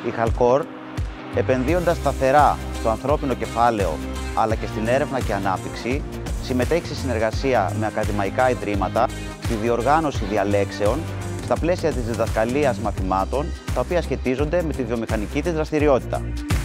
Η Halcor, επενδύοντας σταθερά στο ανθρώπινο κεφάλαιο αλλά και στην έρευνα και ανάπτυξη, συμμετέχει σε συνεργασία με ακαδημαϊκά ιδρύματα στη διοργάνωση διαλέξεων στα πλαίσια της διδασκαλίας μαθημάτων, τα οποία σχετίζονται με τη βιομηχανική της δραστηριότητα.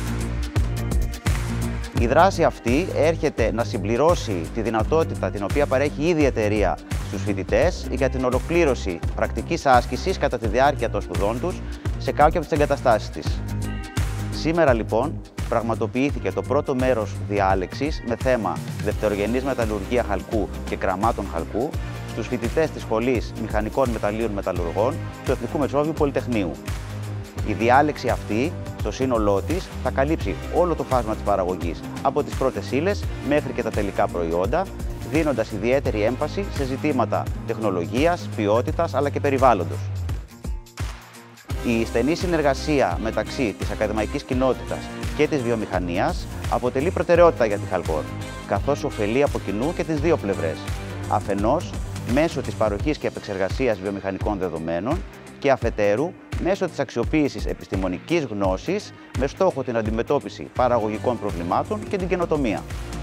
Η δράση αυτή έρχεται να συμπληρώσει τη δυνατότητα την οποία παρέχει ήδη η εταιρεία στους φοιτητές για την ολοκλήρωση πρακτικής άσκησης κατά τη διάρκεια των σπουδών τους σε κάποια από τις εγκαταστάσεις της. Σήμερα λοιπόν πραγματοποιήθηκε το πρώτο μέρος διάλεξης με θέμα δευτερογενής μεταλλουργία χαλκού και κραμμάτων χαλκού στους φοιτητές της Σχολής Μηχανικών Μεταλλίων Μεταλλουργών του Εθνικού Μεσόβιου Πολυτεχνείου. Η διάλεξη αυτή, στο σύνολό της, θα καλύψει όλο το φάσμα της παραγωγής, από τις πρώτες ύλες μέχρι και τα τελικά προϊόντα, δίνοντας ιδιαίτερη έμφαση σε ζητήματα τεχνολογίας, ποιότητας αλλά και περιβάλλοντος. Η στενή συνεργασία μεταξύ της ακαδημαϊκής κοινότητας και της βιομηχανίας αποτελεί προτεραιότητα για τη Halcor, καθώς ωφελεί από κοινού και τις δύο πλευρές. Αφενός, μέσω της παροχής και επεξεργασίας βιομηχανικών δεδομένων και αφετέρου, μέσω της αξιοποίησης επιστημονικής γνώσης με στόχο την αντιμετώπιση παραγωγικών προβλημάτων και την καινοτομία.